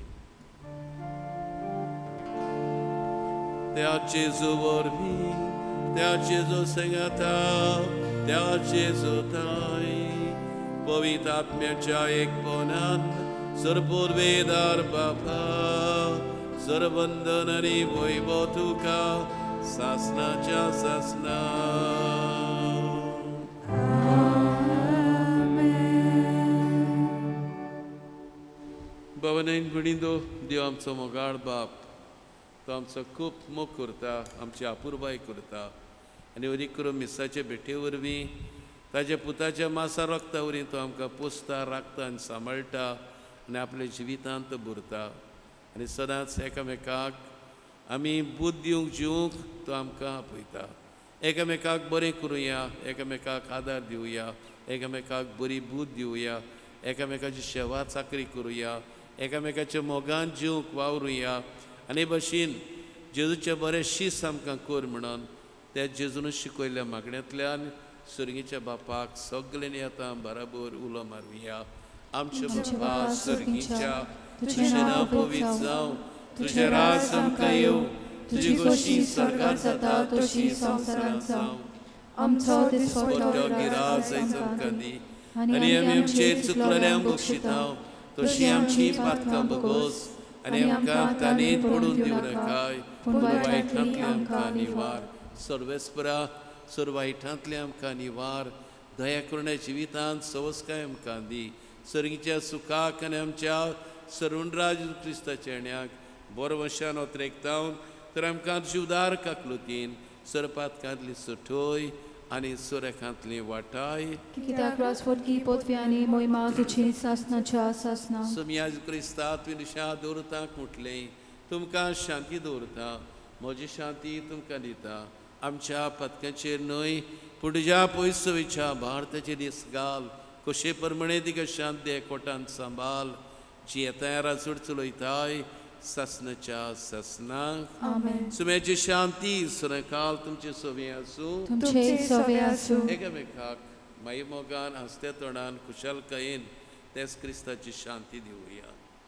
Speaker 2: त्या जेजू वरवीं त्या जेजू संगता त्या जेजू ताई पवित्र आत्म्याच्या एकपणान सर्वोर्वेदार बापा सर्वंदन आनी वैभव तुका सासनाच्या सासना भवनाइन गुणिंदो देव आमचो मोगाळ बाप तो आमचो खूब मोग करता आमची आपुरबाय करता आनी वरी करून मिसाचे भेटे वरवीं ताच्या पुताच्या मासा रक्ता वरवीं तो आमकां पोसता राखता आनी सांबाळटा आनी आपल्या जिवितांत भरता आनी सदांच एकामेकाक आमी बूद दिवंक जिवंक तो आमकां आपयता एकामेकाक बरें करुया एकामेकाक आदार दिवया एकामेकाक बरी बूद दिवया एकामेकाची सेवा चाकरी करुया एकामेकाच्या मोगान जिवंक वावरुया आनी भाशेन जेजूचे बरें शीस आमकां कर म्हणून त्या जेजूनच शिकयल्ल्या मागण्यांतल्यान सर्गीच्या बापाक सगळ्यांनी आतां बराबर उलो मारुया आमचे बापा सर्गीच्या तुजें नांव पवित्र जावं तुजें राज आमकां येवं तुजी कशी स्वर्गांत जाता तशी संवसारांत जावं
Speaker 1: आमचो दिसपट्टो
Speaker 2: गिरास आयज आमकां दी आनी आमी आमचेर चुकलेल्यांक बक्षिता तशी आमची पातकां बगोस आनी आमकां ताणेंत पडून दिवं नाकाय पूण वायटांतली आमकां निवार सर्वेस्परा वायटांतले आमकां निवार दया करुण्या जिवितांत सवस्काय आमकां दी सर्गीच्या सुखाक आनी आमच्या सर्वराज क्रिस्ताच्या येण्याक बरो वशान ओतरेकतावन तर आमकां जीवदार काकलुतीन सरपातकांतली सुटोय आनी सुरेखांतली वाटाय
Speaker 1: कित्याक राजवटकी पदवी आनी मोहिमा तुजी सासनाच्या सासना
Speaker 2: सोम्याज क्रिस्ता तुवें दिशा दवरताक म्हटलें तुमकां शांती दवरता म्हजी शांती तुमकां दिता आमच्या पदकाचेर न्हय पूण तुज्या पयसुवेच्या भारताचे दीस घाल कशे प्रमाणे तिका शांती एकवटान सांबाळ जी येता राजवट चलयताय सासनाच्या सासनाक
Speaker 1: आमेन
Speaker 2: सुम्याची शांती सुरकाल तुमचे सोबे आसूं
Speaker 1: तुमचे सोबे आसूं
Speaker 2: एकामेकाक माई मोगान हसत्या तोंडान खुशालकायेन तेच क्रिस्ताची शांती दिवया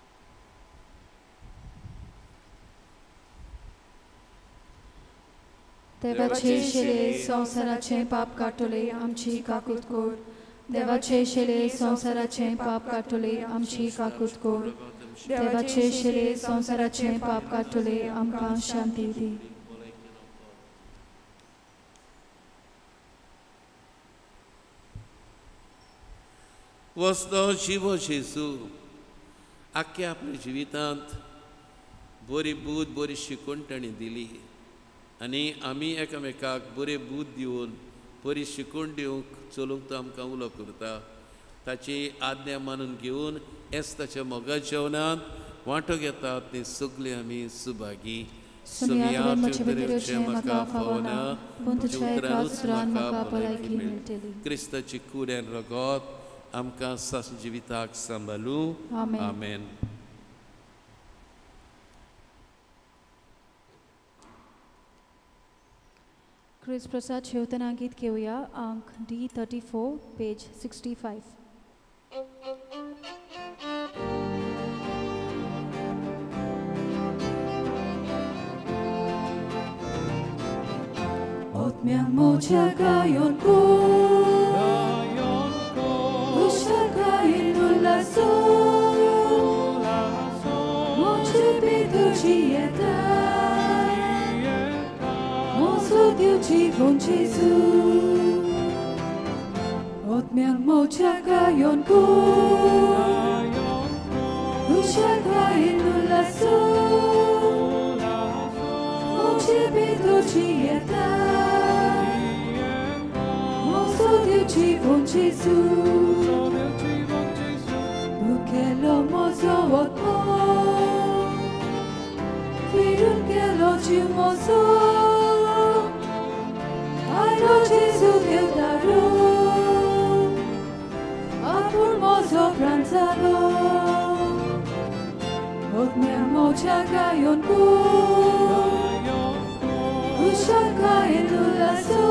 Speaker 1: देवाचे शेले संवसाराचे पाप काटले आमची काकूत कोर देवाचे शेले संवसाराचे पाप काटले आमची काकूत कोर देवाचे शेले संवसाराचे पाप काटले आमकां शांती दी
Speaker 2: वस्तो शिवो जेजू आख्या आपल्या जिवितांत बरी बूद बरी शिकवण ताणी दिली आनी आमी एकामेकाक बरे बूद दिवन बरी शिकवण दिवंक चलूंक तो आमकां उलो करता. ताची आज्ञा मानून घेवन हेच ताच्या मोगा जेवणांत वांटो घेतात ती सगळी आमी सुभागी. क्रिस्ताची कुऱ्यान रगत आमकां सास जिविताक सांबाळूं. आमेन.
Speaker 1: क्रिस प्रसाद शेवतना गीत घेऊया. अंक D34 page 65. Otmiang moja gayon ko, usha gayon ulaso, moja bitu chieta, mozo diu chivon Jesu. Otmiang moja gayon ko, usha gayon ulaso, moja bitu chieta. জীবন Gesù, porque lo mozo otmo, firun que lo chimoso, alo Gesù que daro, apur mozo pranzalo, otme mocha gayon ku, ushaka enulaso.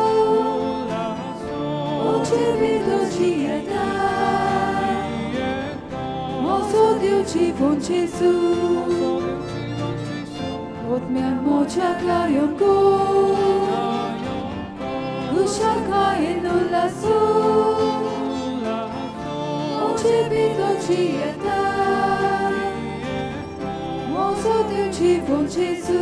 Speaker 1: Mozo Dio জীবন Gesù, otmian mocha gayon ko, ushaka enulaso, oche bido chieta, mozo Dio জীবন Gesù.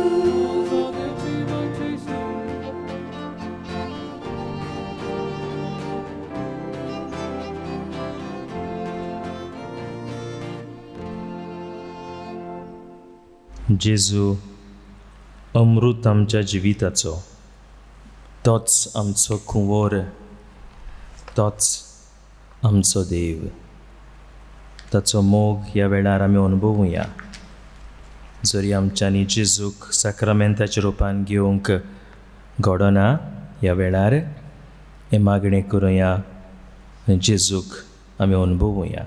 Speaker 6: जेजू अमृत आमच्या जिविताचो, तोच आमचो कुंवर, तोच आमचो देव. ताचो मोग ह्या वेळार आमी अनुभवुया. जरी आमच्यांनी जेजूक साक्रामेंताच्या रुपान घेवंक घडना, ह्या वेळार हे मागणें करुया, जेजूक आमी अनुभवुया.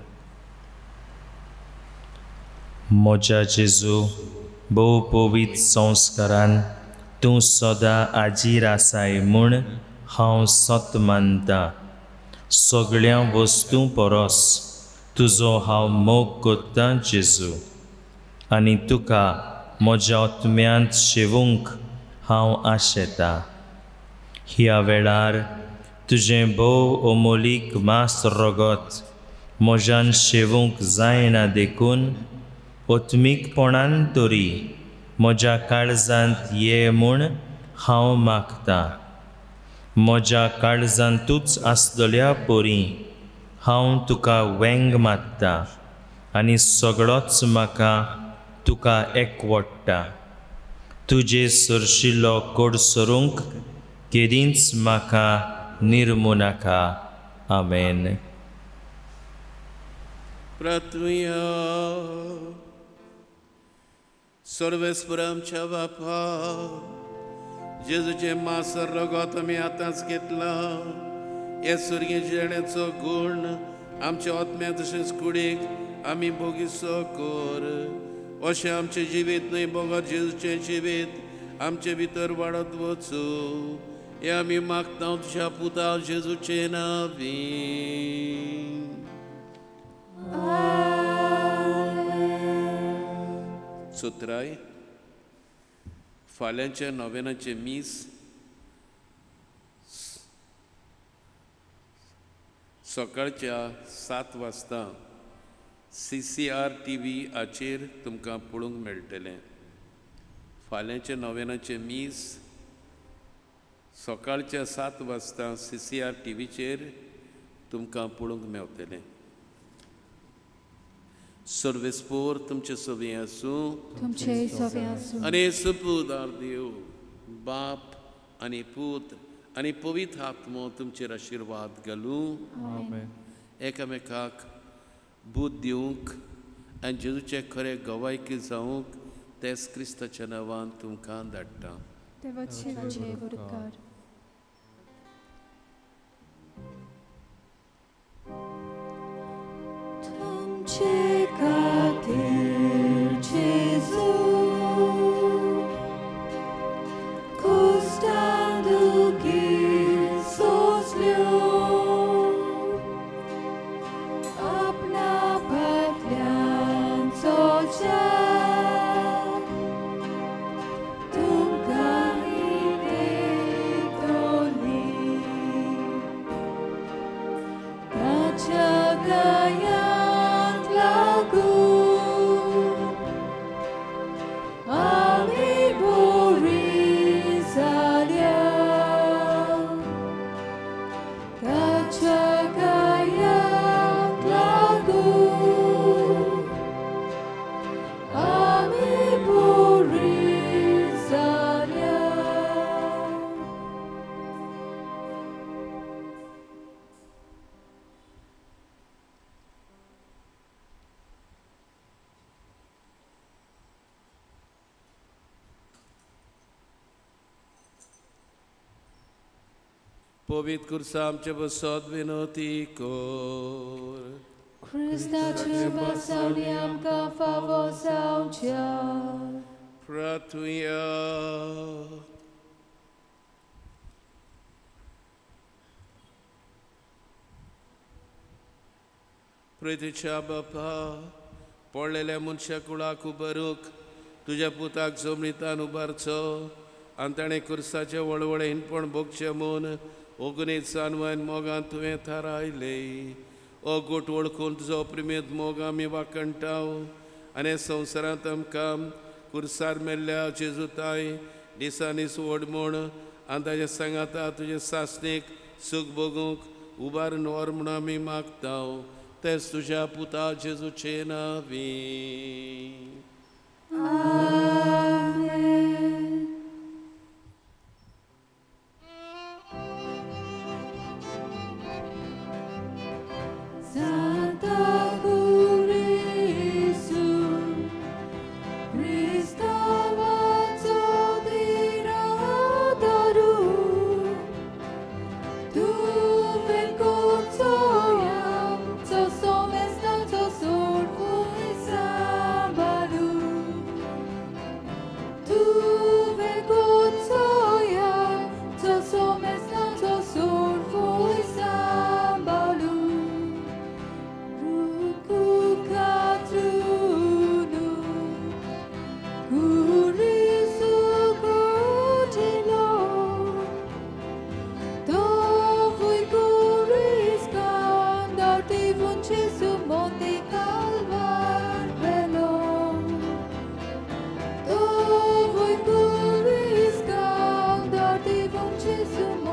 Speaker 6: मोजा जेजू, भोव पवित्र संस्कारान तूं सदां आजीर आसाय म्हूण हांव सत मानतां. सगळ्या वस्तू परस तुजो हांव मोग करतां जेजू, आनी तुका म्हज्या आत्म्यांत शेवूंक हांव आशेतां. ह्या वेळार तुजें भोव अमोलीक मास रगत म्हज्यान शेवूंक जायना देखून ओत्मीकपणान तरी म्हज्या काळजांत ये म्हूण हांव मागतां. म्हज्या काळजांतूच आसतल्या परी हांव तुका वेंग मात्तां आनी सगळोच म्हाका तुका एकवडटा. तुजे सरशिल्लो कोड सरूंक केदींच म्हाका निर्मू नाका. आमेन.
Speaker 2: प्रार्थुया. सर्वेस्पर आमच्या बापा, जेजूचे मासर रगत आमी आतांच घेतला. हे सुर्गे जिणेचो गूण आमच्या आत्म्या तशेंच कुडीक आमी भोगिसो कर. अशें आमचें जिवीत न्हय भोगत जेजूचें जिवीत आमचे भितर वाडत वचू. हे आमी मागता तुज्या पुता जेजूचे नांवी. सुत्राय. फाल्यांच्या नोवेनाचे मीस सकाळच्या 7 वाजता CCR TV हाचेर तुमकां पळोवंक मेळटलें. फाल्यांच्या नोवेनाचे मीस सकाळच्या 7 वाजता CCR TVचेर तुमकां पळोवंक मेळटलें. सर्वेस्पोर तुमचे सवे आसूं
Speaker 1: तुमचे सवे आसूं
Speaker 2: आनी सपूदार देव बाप आनी पुत्र आनी पवित्र आत्मो तुमचेर आशिर्वाद घालूं
Speaker 1: आमेन
Speaker 2: एकामेकाक बूद दिवंक आनी जेजूचे खरे गवायकी जावंक तेच क्रिस्ताच्या नांवान तुमकां धाडटा
Speaker 1: देवाचे बरोकार तुमचे खातीर जेजू कुस्तां दुखी सोंसल्यो आपणा फाटल्यान चलच्या तुमकां तेंकतली ताच्या गायांत लागून आमी बरी जाल्या ताच्या गायांत लागून आमी बरी जाल्या
Speaker 2: पवित्र कुर्सा आमचे बसत विनोती कोर
Speaker 1: Chrystacie basali amka favosa ucia.
Speaker 2: Pratuja. प्रितीच्या बापा पडलेल्या मनशा कुळाक उबारूक तुज्या पुताक जमनीतान उबारचो आनी ताणें कुर्साचे वळवळेनपण भोगचें म्हूण ओगनीत सानवान मोगान तुवें थारायले ओ गोट वळखून तुजो प्रिमेत मोग आमी वाकणटाव आनी संवसारांत आमकां कुर्सार मेल्ल्या जेजुताय दिसांनीस व्हड म्हूण आनी ताच्या सांगाता तुजे सासणेक सूख भोगूंक उबारून व्हर म्हूण आमी मागताव तेच तुझ्या पुता जेजूचे नावी
Speaker 1: Gesù